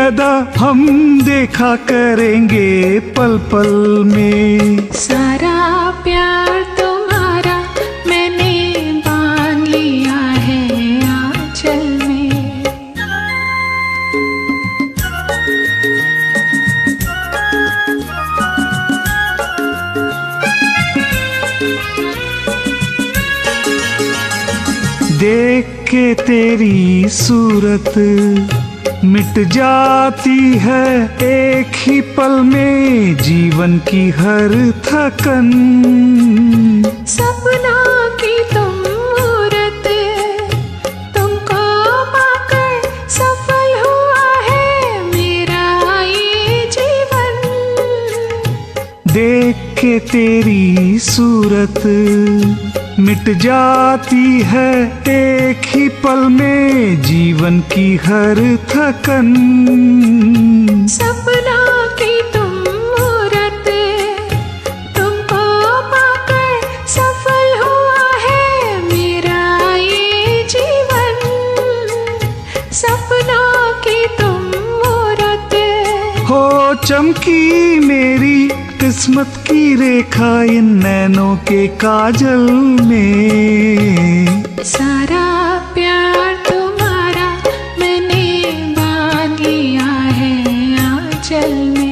अदा हम देखा करेंगे पल पल में। सारा प्यार तुम्हारा मैंने बांध लिया है आंचल में। देख के तेरी सूरत मिट जाती है एक ही पल में जीवन की हर थकन। सपना की तुम मूरत तुमको पाकर सफल हुआ है मेरा ये जीवन। देख के तेरी सूरत मिट जाती है एक ही पल में जीवन की हर थकन। सपना की तुम मूरत तुमको पाकर सफल हुआ है मेरा ये जीवन। सपना की तुम मूरत हो चमकी मेरी किस्मत की रेखा इन नैनों के काजल में। सारा प्यार तुम्हारा मैंने बांध लिया है आंचल में।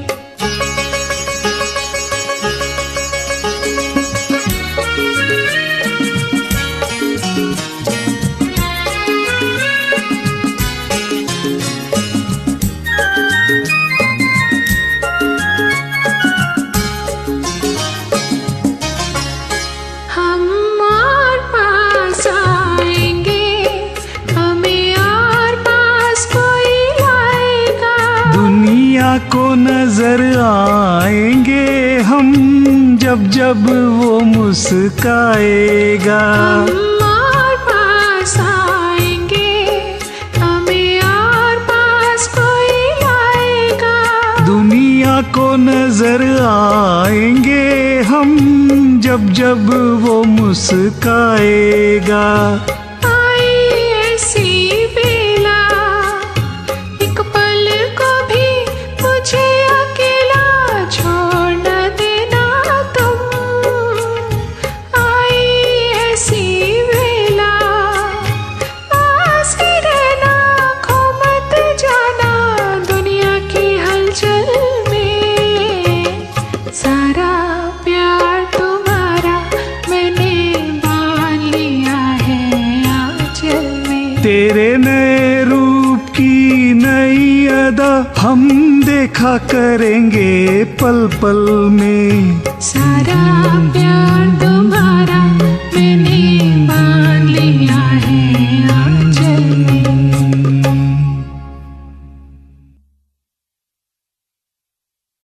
को नजर आएंगे हम जब जब वो मुस्काएगा। हम और पास आएंगे हमें और पास कोई लाएगा। दुनिया को नजर आएंगे हम जब जब वो मुस्काएगा। तेरे नए रूप की नई अदा हम देखा करेंगे पल पल में। सारा प्यार